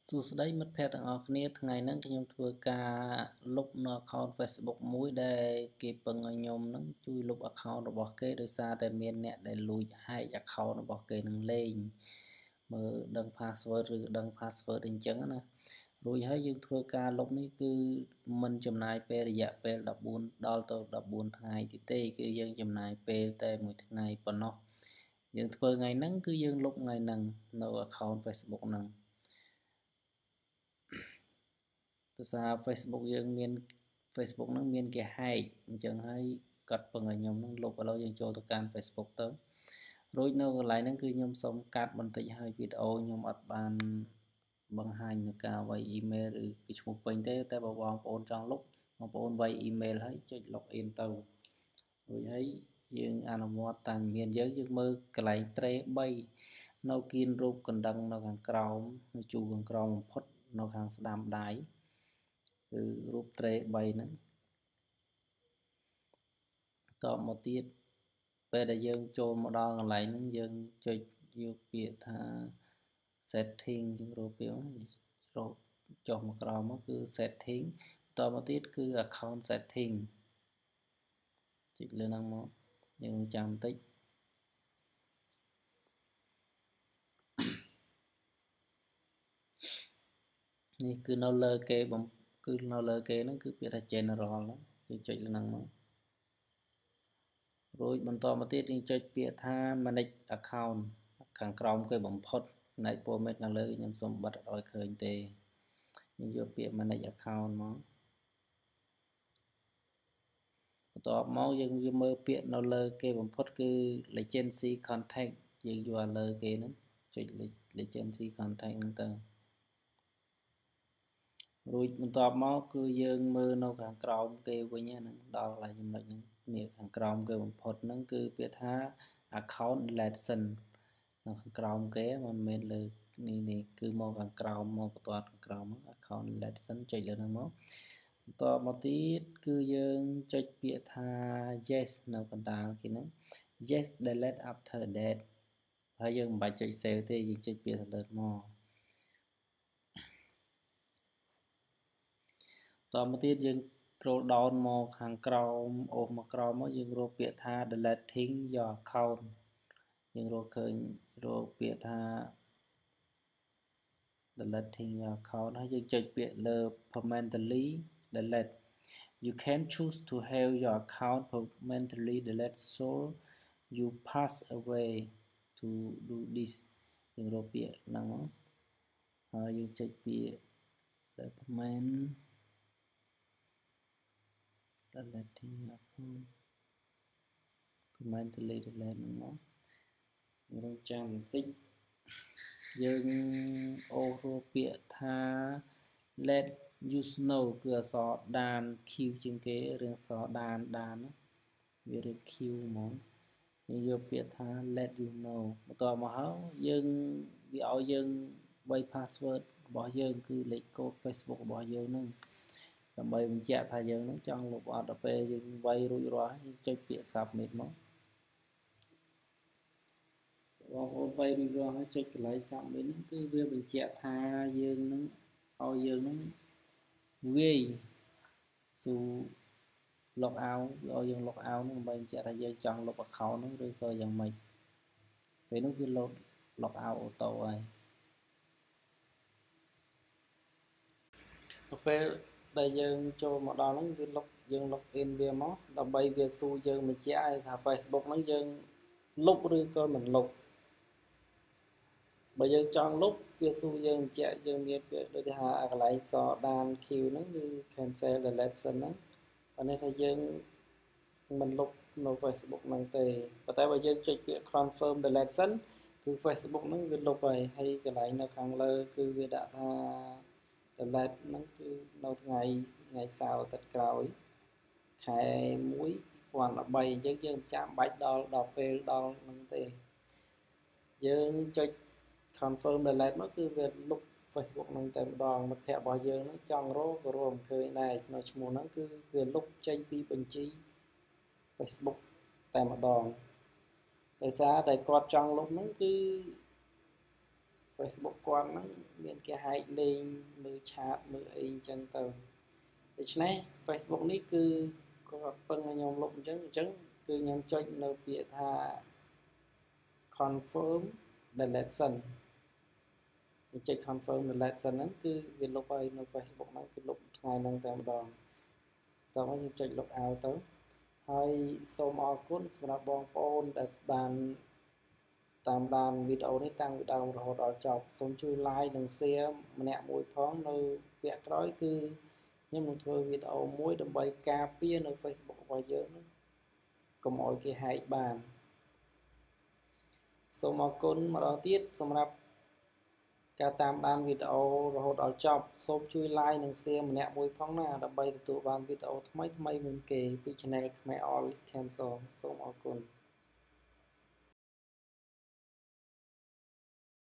សួស្តីមិត្តភ័ក្តិទាំងអស់គ្នាថ្ងៃហ្នឹងខ្ញុំធ្វើការលុបនៅ account Facebook មួយដែលគេពឹងឲ្យខ្ញុំហ្នឹងជួយលុប account របស់គេដោយសារតែមានអ្នកដែលលួច hack account របស់គេនឹងលេងមើលដឹង password ឬដឹង password អីចឹងណារួចហើយយើងធ្វើការលុបនេះគឺមិនចំណាយពេលរយៈពេល14ដល់ទៅ14ថ្ងៃទៀតទេគឺយើងចំណាយពេលតែមួយថ្ងៃប៉ុណ្ណោះយើងធ្វើថ្ងៃហ្នឹងគឺយើងលុបថ្ងៃហ្នឹងនៅ account Facebook ហ្នឹងដោយសារ Facebook យើងមាន Facebook ហ្នឹងមានគេ hack អញ្ចឹងហើយគាត់ពឹងឲ្យខ្ញុំហ្នឹងលុបឥឡូវយើងចូលទៅកាន់ Facebook ទៅរួចនៅកន្លែងហ្នឹងគឺខ្ញុំសុំកាត់បន្តិចហើយវីដេអូខ្ញុំអត់បានបង្ហាញនៅការវាយ email ឬពីឈ្មោះពេញទេតែបើបងប្អូនចង់លុបបងប្អូនវាយ email ហើយចុច login ទៅរួចហើយយើងអនុវត្តតាមមានយើងមើលកន្លែង tray 3នៅគៀនរូបកណ្ដឹងនៅខាងក្រោមនៅជួរខាងក្រោមបំផុតនៅខាងស្ដាំដៃគឺរូប tray 3ហ្នឹងតមកទៀតពេលដែលយើងចូលមកដល់កន្លែងហ្នឹងយើងចុចយកពាក្យថា setting យើងរកពាក្យរកចុះមកក្រោមមកគឺ setting តមកទៀតគឺ account setting ចុចលើហ្នឹងមកយើងចាំបន្តិចនេះគឺនៅលើគេគឺនៅលើគេហ្នឹងគឺពាក្យថា general ហ្នឹងយើងចុចលើហ្នឹងមករួចបន្តមកទៀតយើងចុចពាក្យថា manage account ខាងក្រោមគេបំផុតផ្នែក format ខាងលើខ្ញុំសូមបិទឲ្យឃើញទេយើងយកពាក្យ manage account មកបន្ទាប់មកយើងវាមើលពាក្យនៅលើគេបំផុតគឺ legacy contact យើងយកឲ្យលើគេហ្នឹងចុច legacy contact ហ្នឹងទៅរួចបន្ទាប់មកគឺយើងមើលនៅខាងក្រោមគេវិញហ្នឹងដល់កន្លែងចំណុចហ្នឹងនេះខាងក្រោមគេបំផុតហ្នឹងគឺពាក្យថា account lesson នៅខាងក្រោមគេមិនមែនលើនេះគឺមកខាងក្រោមមកបន្ទាត់ខាងក្រោម account lesson ចុចលើហ្នឹងមកបន្តមកទៀតគឺយើងចុចពាក្យថា yes នៅកណ្ដាលគេហ្នឹង yes delete after that ហើយយើងមិនបាច់ចុច save ទេយើងចុចពាក្យ delete មកតមកទៀតយើង scroll down មកខាងក្រោមអូសមកក្រោមមកយើងរកពាក្យថា deleting your account យើងរកឃើញរកពាក្យថា deleting your account ហើយយើងចុចពាក្យលើ permanently delete you can choose to have your account permanently delete so you pass away to do this យើងរកពាក្យហ្នឹងមកហើយយើងចុចពាក្យ deleting your account permanently delete ហ្នឹងមកយើងរងចាំបន្តិចយើងអូសរកពាក្យថា let you know គឺអក្សរដាន Q ជាងគេរឿងអក្សរដានវារឿង Q ហ្មងយើងយកពាក្យថា let you know បន្ទាប់មកហើយយើងវាឲ្យយើងវាយ password របស់យើងគឺលេខកូដ Facebook របស់យើងហ្នឹងដើម្បីបញ្ជាក់ថាយើងហ្នឹងចង់លុបអត់ដល់ពេលយើងវាយរួចរាល់យើងចុចពាក្យ submit មកបងប្អូនវាយរួចរាល់ហើយចុចកន្លែង submit ហ្នឹងគឺវាបញ្ជាក់ថាយើងហ្នឹងឲ្យយើងហ្នឹងវាយស៊ូ log out ឲ្យយើង log out ហ្នឹងដើម្បីបញ្ជាក់ថាយើងចង់លុប account ហ្នឹងឬក៏យ៉ាងម៉េចពេលនោះវា log out អូតូហើយដល់ពេលដែលយើងចូលមកដល់ហ្នឹងវាយើង log in វាមកដើម្បីវាស៊ូយើងបញ្ជាក់ឲ្យថា Facebook ហ្នឹងយើងលុបឬក៏មិនលុបបើយើងចង់លុបវាស៊ូយើងបញ្ជាក់យើងមានពាក្យដូចថាកន្លែងសដាន Q ហ្នឹងគឺ cancel deletion ហ្នឹងអានេះថាយើងមិនលុបនៅ Facebook ហ្នឹងទេប៉ុន្តែបើយើងចុចពាក្យ confirm deletion គឺ Facebook ហ្នឹងវាលុបហើយកន្លែងនៅខាងលើគឺវាដាក់ថា delete ហ្នឹងគឺនៅថ្ងៃសៅរ៍អាទិត្យក្រោយខែ1 2013អញ្ចឹងយើងចាំបាច់ដល់ពេលដល់ហ្នឹងទេយើងចុច confirm delete មកគឺវាលុប Facebook ហ្នឹងតែម្ដងមិត្តភ័ក្តិរបស់យើងហ្នឹងចង់រកក៏រកមិនឃើញដែរនៅឈ្មោះហ្នឹងគឺវាលុបចេញពីបញ្ជី Facebook តែម្ដងដោយសារតែគាត់ចង់លុបហ្នឹងគឺ Facebook គាត់ហ្នឹងមានគេហែកលេងមើលឆាតមើលអីអញ្ចឹងទៅដូច្នេះ Facebook នេះគឺគាត់ពឹងឲ្យខ្ញុំលុបអញ្ចឹងគឺខ្ញុំចុចនៅពាក្យថា confirm delete សិនខ្ញុំចុច confirm delete សិនហ្នឹងគឺវាលុបឲ្យនៅ Facebook ហ្នឹងគឺលុបថ្ងៃហ្នឹងតែម្ដងតោះខ្ញុំចុច log out ទៅហើយសូមអរគុណសម្រាប់បងប្អូនដែលបានតាមដានវីដេអូនេះតាំងពីដើមរហូតដល់ចប់សូមជួយ like និង share ម្នាក់មួយផងនៅវគ្គក្រោយគឺខ្ញុំនឹងធ្វើវីដេអូមួយដើម្បីការពារនៅ Facebook របស់យើងហ្នឹងកុំឲ្យគេ hack បានសូមអរគុណម្ដងទៀតសម្រាប់ការតាមដានវីដេអូរហូតដល់ចប់សូមជួយ like និង share ម្នាក់មួយផងណាដើម្បីទទួលបានវីដេអូថ្មីៗមុនគេពី Channel ខ្មែរ All Channel សូមអរគុណ